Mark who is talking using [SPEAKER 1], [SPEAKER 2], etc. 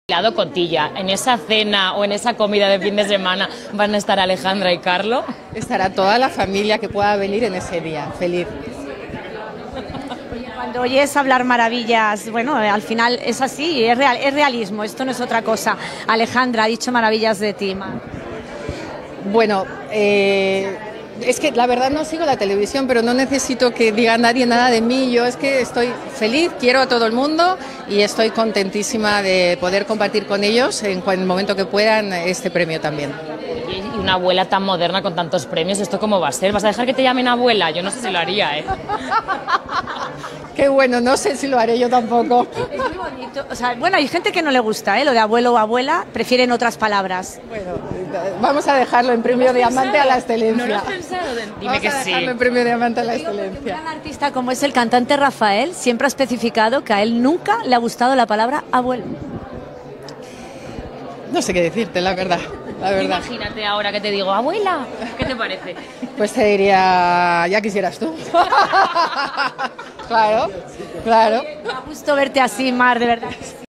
[SPEAKER 1] Lado Cotilla, en esa cena o en esa comida de fin de semana van a estar Alejandra y Carlo.
[SPEAKER 2] Estará toda la familia que pueda venir en ese día, feliz.
[SPEAKER 3] Cuando oyes hablar maravillas, bueno, al final es así, es real, es realismo, esto no es otra cosa. Alejandra ha dicho maravillas de ti, Mar.
[SPEAKER 2] Bueno, es que la verdad no sigo la televisión, pero no necesito que diga nadie nada de mí. Yo es que estoy feliz, quiero a todo el mundo y estoy contentísima de poder compartir con ellos en el momento que puedan este premio también.
[SPEAKER 1] Y una abuela tan moderna con tantos premios, ¿esto cómo va a ser? ¿Vas a dejar que te llamen abuela? Yo no sé si lo haría, ¿eh?
[SPEAKER 2] Qué bueno, no sé si lo haré yo tampoco.
[SPEAKER 3] Es muy bonito. O sea, bueno, hay gente que no le gusta, lo de abuelo o abuela, prefieren otras palabras.
[SPEAKER 2] Bueno, vamos a dejarlo en premio Diamante a la excelencia.
[SPEAKER 1] ¿No lo has pensado? Dime que
[SPEAKER 2] Vamos a
[SPEAKER 1] sí.
[SPEAKER 2] dejarlo en premio Diamante a la
[SPEAKER 3] Un
[SPEAKER 2] excelencia.
[SPEAKER 3] gran artista como es el cantante Rafael siempre ha especificado que a él nunca le ha gustado la palabra abuelo.
[SPEAKER 2] No sé qué decirte, la verdad.
[SPEAKER 1] Imagínate ahora que te digo, abuela, ¿qué te parece?
[SPEAKER 2] Pues te diría, ya quisieras tú. Claro, claro.
[SPEAKER 3] Me da gusto verte así, Mar, de verdad.